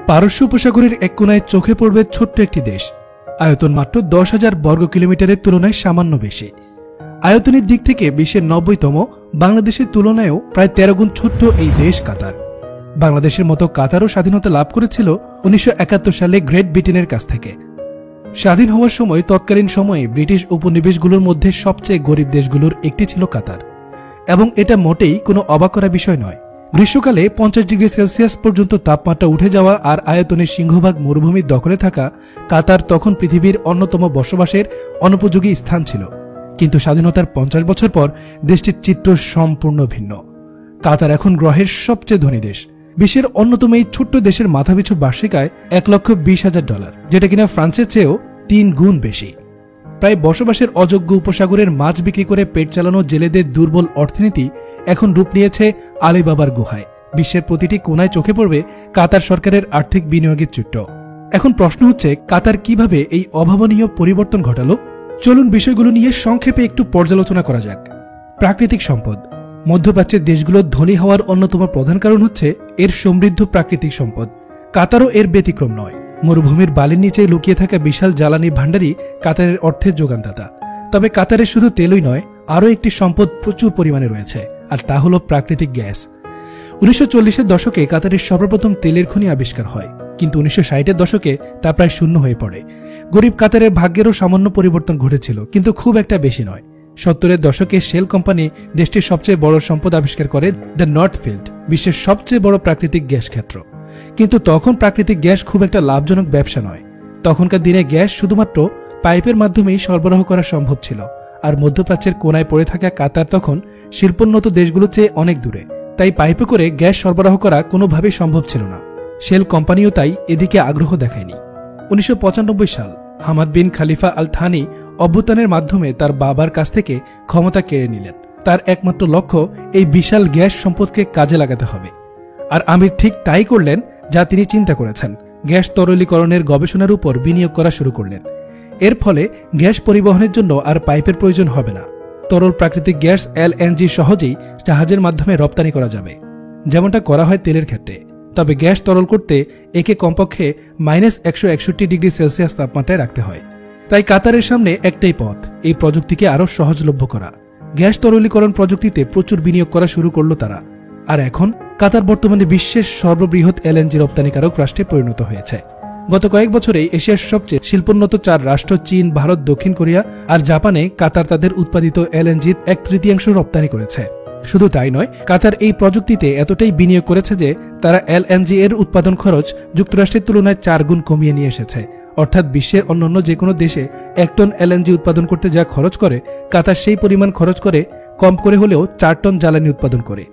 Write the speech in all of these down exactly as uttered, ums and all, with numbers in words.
পারস্য উপসাগরের এক কোনায় চোখে পড়বে ছোট্ট একটি দেশ। আয়তন মাত্র দশ হাজার বর্গ কিলোমিটারের তুলনায় সামান্য বেশি। আয়তনের দিক থেকে বিশ্বের নব্বইতম, বাংলাদেশের তুলনায়ও প্রায় তেরো গুণ ছোট্ট এই দেশ কাতার। বাংলাদেশের মতো কাতারও স্বাধীনতা লাভ করেছিল উনিশশো একাত্তর সালে গ্রেট ব্রিটেনের কাছ থেকে। স্বাধীন হওয়ার সময় তৎকালীন সময়ে ব্রিটিশ উপনিবেশগুলোর মধ্যে সবচেয়ে গরিব দেশগুলোর একটি ছিল কাতার, এবং এটা মোটেই কোনো অবাক করা বিষয় নয়। গ্রীষ্মকালে পঞ্চাশ ডিগ্রি সেলসিয়াস পর্যন্ত তাপমাত্রা উঠে যাওয়া আর আয়তনের সিংহভাগ মরুভূমির দখলে থাকা কাতার তখন পৃথিবীর অন্যতম বসবাসের অনুপযোগী স্থান ছিল। কিন্তু স্বাধীনতার পঞ্চাশ বছর পর দেশটির চিত্র সম্পূর্ণ ভিন্ন। কাতার এখন গ্রহের সবচেয়ে ধনী দেশ। বিশ্বের অন্যতম এই ছোট্ট দেশের মাথাপিছু বার্ষিক আয় এক লক্ষ বিশ হাজার ডলার, যেটা কিনা ফ্রান্সের চেয়েও তিন গুণ বেশি। প্রায় বসবাসের অযোগ্য উপসাগরের মাছ বিক্রি করে পেট চালানো জেলেদের দুর্বল অর্থনীতি এখন রূপ নিয়েছে আলিবাবার গুহায়। বিশ্বের প্রতিটি কোনায় চোখে পড়বে কাতার সরকারের আর্থিক বিনিয়োগের চিত্র। এখন প্রশ্ন হচ্ছে, কাতার কিভাবে এই অভাবনীয় পরিবর্তন ঘটালো? চলুন বিষয়গুলো নিয়ে সংক্ষেপে একটু পর্যালোচনা করা যাক। প্রাকৃতিক সম্পদ। মধ্যপ্রাচ্যের দেশগুলোর ধনী হওয়ার অন্যতম প্রধান কারণ হচ্ছে এর সমৃদ্ধ প্রাকৃতিক সম্পদ। কাতারও এর ব্যতিক্রম নয়। মরুভূমির বালির নিচে লুকিয়ে থাকা বিশাল জ্বালানি ভাণ্ডারই কাতারের অর্থের যোগানদাতা। তবে কাতারের শুধু তেলই নয়, আরও একটি সম্পদ প্রচুর পরিমাণে রয়েছে, আর তা হল প্রাকৃতিক গ্যাস। উনিশশো চল্লিশের দশকে কাতারের সর্বপ্রথম তেলের খনি আবিষ্কার হয়, কিন্তু উনিশশো ষাটের দশকে তা প্রায় শূন্য হয়ে পড়ে। গরিব কাতারের ভাগ্যেরও সামান্য পরিবর্তন ঘটেছিল, কিন্তু খুব একটা বেশি নয়। সত্তরের দশকে শেল কোম্পানি দেশটির সবচেয়ে বড় সম্পদ আবিষ্কার করে, দ্য নর্থ ফিল্ড, বিশ্বের সবচেয়ে বড় প্রাকৃতিক গ্যাস ক্ষেত্র। কিন্তু তখন প্রাকৃতিক গ্যাস খুব একটা লাভজনক ব্যবসা নয়। তখনকার দিনে গ্যাস শুধুমাত্র পাইপের মাধ্যমেই সরবরাহ করা সম্ভব ছিল, আর মধ্যপ্রাচ্যের কোনায় পড়ে থাকা কাতার তখন শিল্পোন্নত দেশগুলোর চেয়ে অনেক দূরে। তাই পাইপে করে গ্যাস সরবরাহ করা কোনোভাবেই সম্ভব ছিল না। শেল কোম্পানিও তাই এদিকে আগ্রহ দেখায়নি। উনিশশো পঁচানব্বই সাল হামাদ বিন খালিফা আল থানি অভ্যুত্থানের মাধ্যমে তার বাবার কাছ থেকে ক্ষমতা কেড়ে নিলেন। তার একমাত্র লক্ষ্য এই বিশাল গ্যাস সম্পদকে কাজে লাগাতে হবে। আর আমির ঠিক তাই করলেন যা তিনি চিন্তা করেছেন। গ্যাস তরলীকরণের গবেষণার উপর বিনিয়োগ করা শুরু করলেন। এর ফলে গ্যাস পরিবহনের জন্য আর পাইপের প্রয়োজন হবে না। তরল প্রাকৃতিক গ্যাস এলএনজি সহজেই জাহাজের মাধ্যমে রপ্তানি করা যাবে, যেমনটা করা হয় তেলের ক্ষেত্রে। তবে গ্যাস তরল করতে একে কমপক্ষে মাইনাস একশো একষট্টি ডিগ্রি সেলসিয়াস তাপমাত্রায় রাখতে হয়। তাই কাতারের সামনে একটাই পথ, এই প্রযুক্তিকে আরও সহজলভ্য করা। গ্যাস তরলীকরণ প্রযুক্তিতে প্রচুর বিনিয়োগ করা শুরু করল তারা। আর এখন কাতার বর্তমানে বিশ্বের সর্ববৃহৎ এলএনজি রপ্তানিকারক রাষ্ট্রে পরিণত হয়েছে। গত কয়েক বছরে এশিয়ার সবচেয়ে শিল্পোন্নত চার রাষ্ট্র চীন, ভারত, দক্ষিণ কোরিয়া আর জাপানে কাতার তাদের উৎপাদিত এলএনজির এক তৃতীয়াংশ রপ্তানি করেছে। শুধু তাই নয়, কাতার এই প্রযুক্তিতে এতটাই বিনিয়োগ করেছে যে তারা এলএনজি এর উৎপাদন খরচ যুক্তরাষ্ট্রের তুলনায় চার গুণ কমিয়ে নিয়ে এসেছে। অর্থাৎ বিশ্বের অন্যান্য যে কোনো দেশে এক টন এলএনজি উৎপাদন করতে যা খরচ করে, কাতার সেই পরিমাণ খরচ করে কম করে হলেও চার টন জ্বালানি উৎপাদন করে।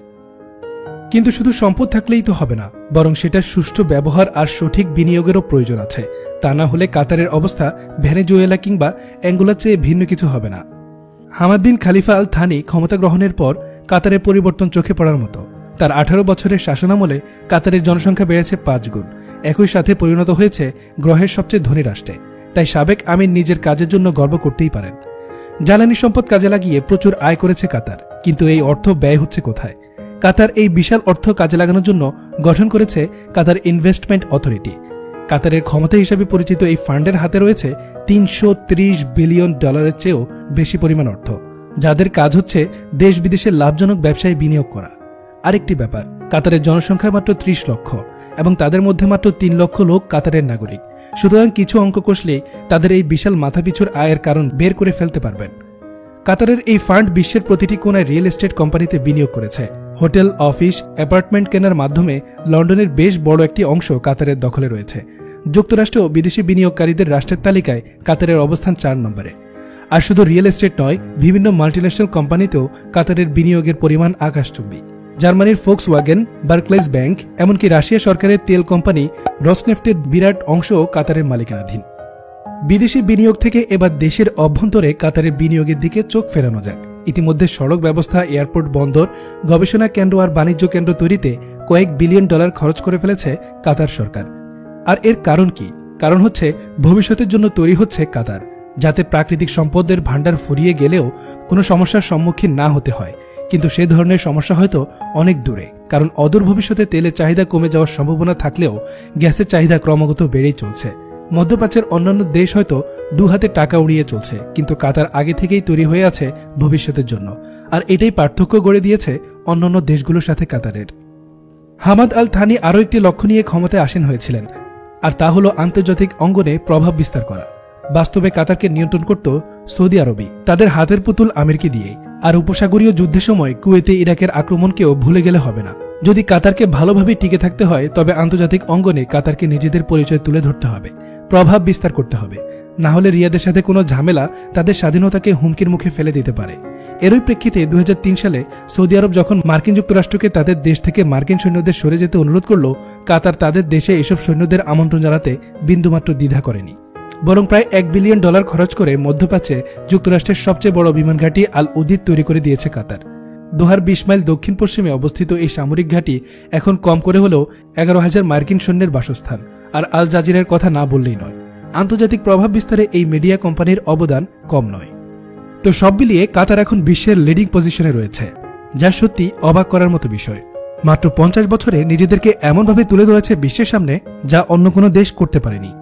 কিন্তু শুধু সম্পদ থাকলেই তো হবে না, বরং সেটার সুষ্ঠু ব্যবহার আর সঠিক বিনিয়োগেরও প্রয়োজন আছে। তা না হলে কাতারের অবস্থা ভেনেজুয়েলা কিংবা অ্যাঙ্গোলার চেয়ে ভিন্ন কিছু হবে না। হামাদ বিন খালিফা আল থানি ক্ষমতা গ্রহণের পর কাতারের পরিবর্তন চোখে পড়ার মতো। তার আঠারো বছরের শাসনামলে কাতারের জনসংখ্যা বেড়েছে পাঁচ গুণ, একই সাথে পরিণত হয়েছে গ্রহের সবচেয়ে ধনী রাষ্ট্রে। তাই সাবেক আমির নিজের কাজের জন্য গর্ব করতেই পারেন। জ্বালানি সম্পদ কাজে লাগিয়ে প্রচুর আয় করেছে কাতার, কিন্তু এই অর্থ ব্যয় হচ্ছে কোথায়? কাতার এই বিশাল অর্থ কাজে লাগানোর জন্য গঠন করেছে কাতার ইনভেস্টমেন্ট অথরিটি। কাতারের ক্ষমতা হিসেবে পরিচিত এই ফান্ডের হাতে রয়েছে তিনশো ত্রিশ বিলিয়ন ডলারের চেয়েও বেশি পরিমাণ অর্থ, যাদের কাজ হচ্ছে দেশ বিদেশের লাভজনক ব্যবসায় বিনিয়োগ করা। আরেকটি ব্যাপার, কাতারের জনসংখ্যা মাত্র ত্রিশ লক্ষ, এবং তাদের মধ্যে মাত্র তিন লক্ষ লোক কাতারের নাগরিক। সুতরাং কিছু অঙ্ক কষলেই তাদের এই বিশাল মাথাপিছুর আয়ের কারণ বের করে ফেলতে পারবেন। কাতারের এই ফান্ড বিশ্বের প্রতিটি কোনায় রিয়েল এস্টেট কোম্পানিতে বিনিয়োগ করেছে। হোটেল, অফিস, অ্যাপার্টমেন্ট কেনার মাধ্যমে লন্ডনের বেশ বড় একটি অংশ কাতারের দখলে রয়েছে। যুক্তরাষ্ট্র বিদেশি বিনিয়োগকারীদের রাষ্ট্রের তালিকায় কাতারের অবস্থান চার নম্বরে। আর শুধু রিয়েল এস্টেট নয়, বিভিন্ন মাল্টিন্যাশনাল কোম্পানিতেও কাতারের বিনিয়োগের পরিমাণ আকাশচুম্বী। জার্মানির ফোক্সওয়াগেন, বার্কলেস ব্যাংক, এমনকি রাশিয়া সরকারের তেল কোম্পানি রসনেফটের বিরাট অংশও কাতারের মালিকানাধীন। বিদেশি বিনিয়োগ থেকে এবার দেশের অভ্যন্তরে কাতারের বিনিয়োগের দিকে চোখ ফেরানো যাক। ইতিমধ্যে সড়ক ব্যবস্থা, এয়ারপোর্ট, বন্দর, গবেষণা কেন্দ্র আর বাণিজ্য কেন্দ্র তৈরিতে কয়েক বিলিয়ন ডলার খরচ করে ফেলেছে কাতার সরকার। আর এর কারণ কি? কারণ হচ্ছে ভবিষ্যতের জন্য তৈরি হচ্ছে কাতার, যাতে প্রাকৃতিক সম্পদের ভাণ্ডার ফুরিয়ে গেলেও কোনো সমস্যার সম্মুখীন না হতে হয়। কিন্তু সে ধরনের সমস্যা হয়তো অনেক দূরে, কারণ অদূর ভবিষ্যতে তেলের চাহিদা কমে যাওয়ার সম্ভাবনা থাকলেও গ্যাসের চাহিদা ক্রমাগত বেড়েই চলছে। মধ্যপ্রাচ্যের অন্যান্য দেশ হয়তো দু হাতে টাকা উড়িয়ে চলছে, কিন্তু কাতার আগে থেকেই তৈরি হয়ে আছে ভবিষ্যতের জন্য, আর এটাই পার্থক্য গড়ে দিয়েছে অন্যান্য দেশগুলোর সাথে কাতারের। হামাদ আল থানি আরও একটি লক্ষ্য নিয়ে ক্ষমতায় আসীন হয়েছিলেন, আর তা হল আন্তর্জাতিক অঙ্গনে প্রভাব বিস্তার করা। বাস্তবে কাতারকে নিয়ন্ত্রণ করত সৌদি আরবই, তাদের হাতের পুতুল আমিরকে দিয়েই। আর উপসাগরীয় যুদ্ধের সময় কুয়েতে ইরাকের আক্রমণকেও ভুলে গেলে হবে না। যদি কাতারকে ভালোভাবে টিকে থাকতে হয়, তবে আন্তর্জাতিক অঙ্গনে কাতারকে নিজেদের পরিচয় তুলে ধরতে হবে, প্রভাব বিস্তার করতে হবে। না হলে রিয়াদের সাথে কোনো ঝামেলা তাদের স্বাধীনতাকে হুমকির মুখে ফেলে দিতে পারে। এরই প্রেক্ষিতে দুই হাজার তিন সালে সৌদি আরব যখন মার্কিন যুক্তরাষ্ট্রকে তাদের দেশ থেকে মার্কিন সৈন্যদের সরে যেতে অনুরোধ করল, কাতার তাদের দেশে এসব সৈন্যদের আমন্ত্রণ জানাতে বিন্দুমাত্র দ্বিধা করেনি, বরং প্রায় এক বিলিয়ন ডলার খরচ করে মধ্যপ্রাচ্যে যুক্তরাষ্ট্রের সবচেয়ে বড় বিমান ঘাঁটি আল উদিদ তৈরি করে দিয়েছে কাতার। দোহার বিশ মাইল দক্ষিণ পশ্চিমে অবস্থিত এই সামরিক ঘাঁটি এখন কম করে হলেও এগারো হাজার মার্কিন সৈন্যের বাসস্থান। আর আল জাজিরার কথা না বললেই নয়, আন্তর্জাতিক প্রভাব বিস্তারে এই মিডিয়া কোম্পানির অবদান কম নয়। তো সব মিলিয়ে কাতার এখন বিশ্বের লিডিং পজিশনে রয়েছে, যা সত্যি অবাক করার মতো বিষয়। মাত্র পঞ্চাশ বছরে নিজেদেরকে এমনভাবে তুলে ধরেছে বিশ্বের সামনে, যা অন্য কোনো দেশ করতে পারেনি।